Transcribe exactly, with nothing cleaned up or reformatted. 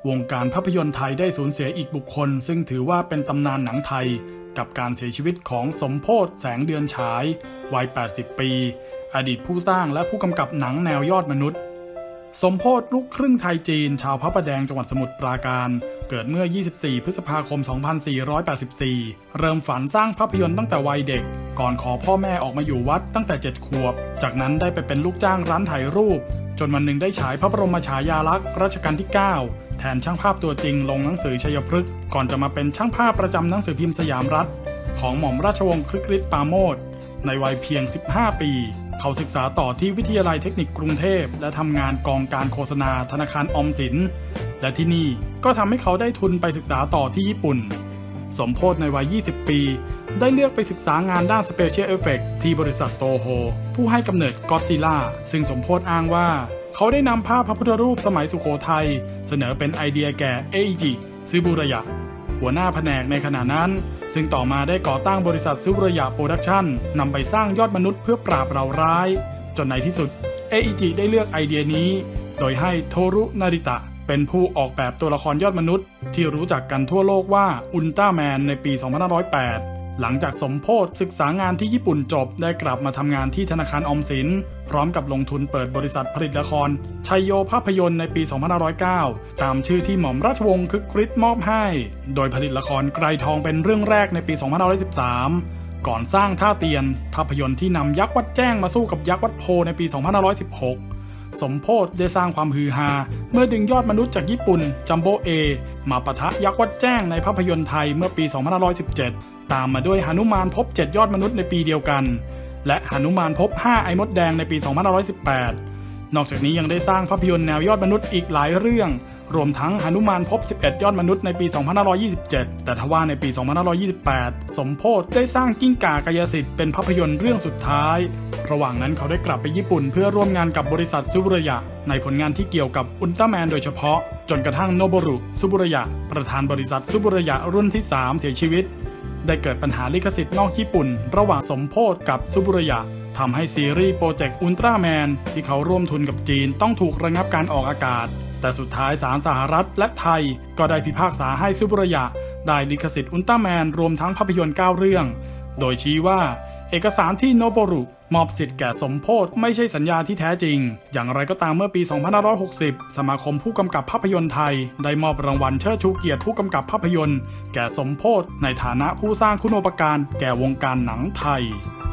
วงการภาพยนตร์ไทยได้สูญเสียอีกบุคคลซึ่งถือว่าเป็นตำนานหนังไทยกับการเสียชีวิตของสมโพธิ์แสงเดือนฉายวัยแปดสิบปีอดีตผู้สร้างและผู้กำกับหนังแนวยอดมนุษย์สมโพธิ์ลูกครึ่งไทยจีนชาวพระประแดงจังหวัดสมุทรปราการเกิดเมื่อยี่สิบสี่พฤษภาคมสองพันสี่ร้อยแปดสิบสี่เริ่มฝันสร้างภาพยนตร์ตั้งแต่วัยเด็กก่อนขอพ่อแม่ออกมาอยู่วัดตั้งแต่เจ็ดขวบจากนั้นได้ไปเป็นลูกจ้างร้านถ่ายรูปจนวันหนึ่งได้ฉายพระบรมฉายาลักษณ์รัชกาลที่เก้าแทนช่างภาพตัวจริงลงหนังสือชัยพฤกษ์ก่อนจะมาเป็นช่างภาพประจำหนังสือพิมพ์สยามรัฐของหม่อมราชวงศ์คฤห์ปราโมชในวัยเพียงสิบห้าปีเขาศึกษาต่อที่วิทยาลัยเทคนิคกรุงเทพและทำงานกองการโฆษณาธนาคารออมสินและที่นี่ก็ทำให้เขาได้ทุนไปศึกษาต่อที่ญี่ปุ่นสมโพธิ์ในวัยยี่สิบปีได้เลือกไปศึกษางานด้าน Special Effect ที่บริษัทโตโฮผู้ให้กำเนิดก็อดซิลล่าซึ่งสมโพธิ์อ้างว่าเขาได้นำภาพพระพุทธรูปสมัยสุโขทัยเสนอเป็นไอเดียแก่เออิจิซึบุระยะหัวหน้าแผนกในขณะนั้นซึ่งต่อมาได้ก่อตั้งบริษัทซึบุระยะโปรดักชั่นนำไปสร้างยอดมนุษย์เพื่อปราบเหล่าร้ายจนในที่สุดเออิจิได้เลือกไอเดียนี้โดยให้โทรุนาริตะเป็นผู้ออกแบบตัวละครยอดมนุษย์ที่รู้จักกันทั่วโลกว่าอุลตร้าแมนในปี สองพันห้าร้อยแปด หลังจากสมโพธิ์ศึกษางานที่ญี่ปุ่นจบได้กลับมาทำงานที่ธนาคารออมสินพร้อมกับลงทุนเปิดบริษัทผลิตละครชัยโยภาพยนตร์ในปี สองพันห้าร้อยเก้า ตามชื่อที่หม่อมราชวงศ์คึกฤทธิ์มอบให้โดยผลิตละครไกรทองเป็นเรื่องแรกในปี สองพันห้าร้อยสิบสาม ก่อนสร้างท่าเตียนภาพยนตร์ที่นำยักษ์วัดแจ้งมาสู้กับยักษ์วัดโพในปี สองพันห้าร้อยสิบหกสมโพธิ์ได้สร้างความฮือฮาเมื่อดึงยอดมนุษย์จากญี่ปุ่นจัมโบ้เอมาปะทะยักษ์วัดแจ้งในภาพยนตร์ไทยเมื่อปี สองพันห้าร้อยสิบเจ็ด ตามมาด้วยหนุมานพบเจ็ดยอดมนุษย์ในปีเดียวกันและหนุมานพบห้าไอ้มดแดงในปี สองพันห้าร้อยสิบแปด นอกจากนี้ยังได้สร้างภาพยนตร์แนวยอดมนุษย์อีกหลายเรื่องรวมทั้งหนุมานพบสิบเอ็ดยอดมนุษย์ในปี สองพันห้าร้อยยี่สิบเจ็ด แต่ทว่าในปี สองพันห้าร้อยยี่สิบแปด สมโพธิ์ได้สร้างกิ้งก่ากายสิทธิ์เป็นภาพยนตร์เรื่องสุดท้ายระหว่างนั้นเขาได้กลับไปญี่ปุ่นเพื่อร่วมงานกับบริษัทซึบุระยะในผลงานที่เกี่ยวกับอุลตร้าแมนโดยเฉพาะจนกระทั่งโนโบรุซึบุระยะประธานบริษัทซึบุระยะรุ่นที่สามเสียชีวิตได้เกิดปัญหาลิขสิทธิ์นอกญี่ปุ่นระหว่างสมโพธิ์กับซึบุระยะทำให้ซีรีส์โปรเจกต์อุลตร้าแมนที่เขาร่วมทุนกับจีนต้องถูกระงับการออกอากาศแต่สุดท้ายศาลสหรัฐและไทยก็ได้พิพากษาให้ซึบุระยะได้ลิขสิทธิ์อุลตร้าแมนรวมทั้งภาพยนตร์เก้าเรื่องโดยชี้ว่าเอกสารที่โนโบรุมอบสิทธิ์แก่สมโพธิ์ไม่ใช่สัญญาที่แท้จริงอย่างไรก็ตามเมื่อปี สองพันห้าร้อยหกสิบ สมาคมผู้กำกับภาพยนตร์ไทยได้มอบรางวัลเชิดชูเกียรติผู้กำกับภาพยนตร์แก่สมโพธิ์ในฐานะผู้สร้างคุณูปการแก่วงการหนังไทย